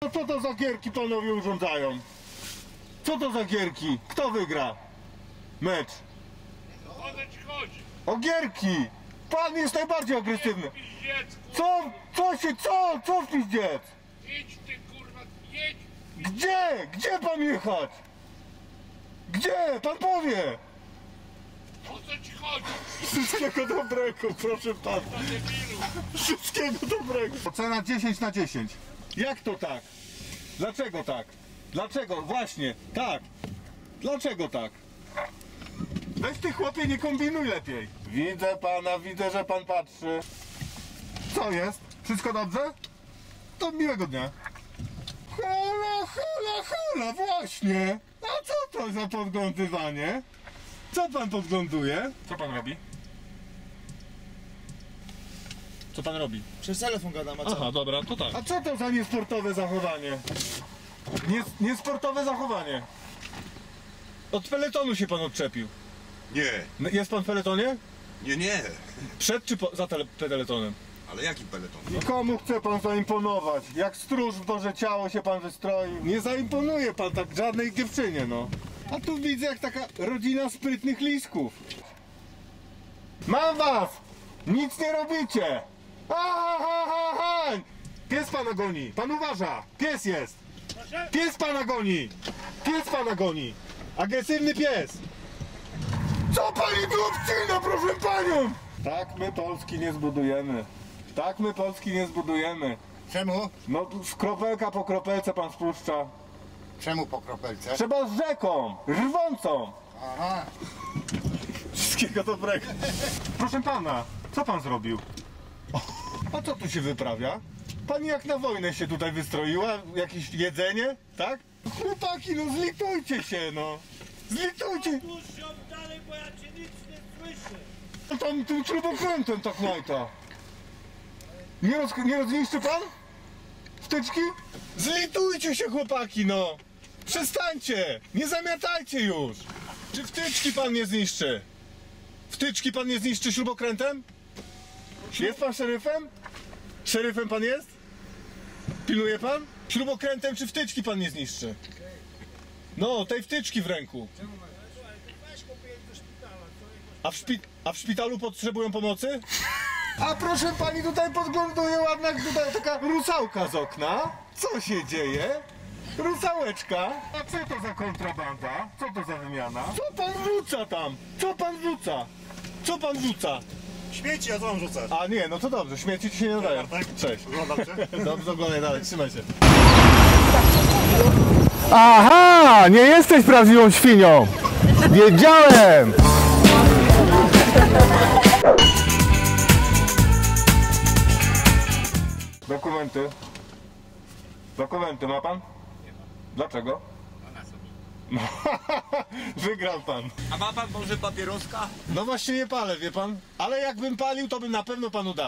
Co to za gierki panowie urządzają? Co to za gierki? Kto wygra mecz? O co ci chodzi? O gierki! Pan jest najbardziej agresywny. Co w piździec? Jedź ty kurwa, jedź! Gdzie? Gdzie pan jechać? Gdzie? Pan powie! O co ci chodzi? Wszystkiego dobrego, proszę pana. Na debilu! Wszystkiego dobrego. Ocena 10 na 10. Jak to tak? Dlaczego tak? Dlaczego? Właśnie, tak. Dlaczego tak? Weź ty chłopie, nie kombinuj lepiej. Widzę pana, widzę, że pan patrzy. Co jest? Wszystko dobrze? To miłego dnia. Hula, właśnie. A co to za podglądywanie? Co pan podgląduje? Co pan robi? Co pan robi? Przez telefon gadam, a co? Aha, dobra, to tak. A co to za niesportowe zachowanie? Niesportowe zachowanie. Od peletonu się pan odczepił. Nie, Jest pan w peletonie? nie. Przed czy za peletonem? Ale jaki peleton? I komu chce pan zaimponować? Jak stróż w Boże ciało się pan wystroił. Nie zaimponuje pan tak żadnej dziewczynie, no. A tu widzę jak taka rodzina sprytnych lisków. Mam was! Nic nie robicie! Ha! Pies pana goni! Pan uważa! Pies jest! Pies pana goni! Pies pana goni! Agresywny pies! Co pani tu obcina, proszę panią? Tak my Polski nie zbudujemy. Tak my Polski nie zbudujemy. Czemu? No kropelka po kropelce pan spuszcza. Czemu po kropelce? Trzeba z rzeką, rwącą. Aha. Wszystkiego dobrego. Proszę pana, co pan zrobił? A co tu się wyprawia? Pani jak na wojnę się tutaj wystroiła? Jakieś jedzenie, tak? Chłopaki, no zlitujcie się, no. Zlitujcie. Puść ją dalej, bo ja cię nic nie słyszę. No tam tym śrubokrętem tak majta. Nie rozniszczy pan? Wtyczki? Zlitujcie się chłopaki, no! Przestańcie! Nie zamiatajcie już! Czy wtyczki pan nie zniszczy? Wtyczki pan nie zniszczy śrubokrętem? Jest pan szeryfem? Szeryfem pan jest? Pilnuje pan? Śrubokrętem czy wtyczki pan nie zniszczy? No, tej wtyczki w ręku. A w szpitalu potrzebują pomocy? A proszę pani, tutaj podgląduje ładna tutaj taka rusałka z okna. Co się dzieje? Rusałeczka. A co to za kontrabanda? Co to za wymiana? Co pan rzuca tam? Co pan rzuca? Co pan rzuca? Śmieci, a co mam rzucać? A nie, no to dobrze, śmieci ci się nie nadają. Cześć. Oglądam cię. Dobrze, oglądaj dalej, trzymaj się. Aha, nie jesteś prawdziwą świnią. Wiedziałem. Dokumenty. Dokumenty ma pan? Dlaczego? No, wygrał pan. A ma pan może papieroska? No właśnie nie palę, wie pan? Ale jakbym palił, to bym na pewno panu dał.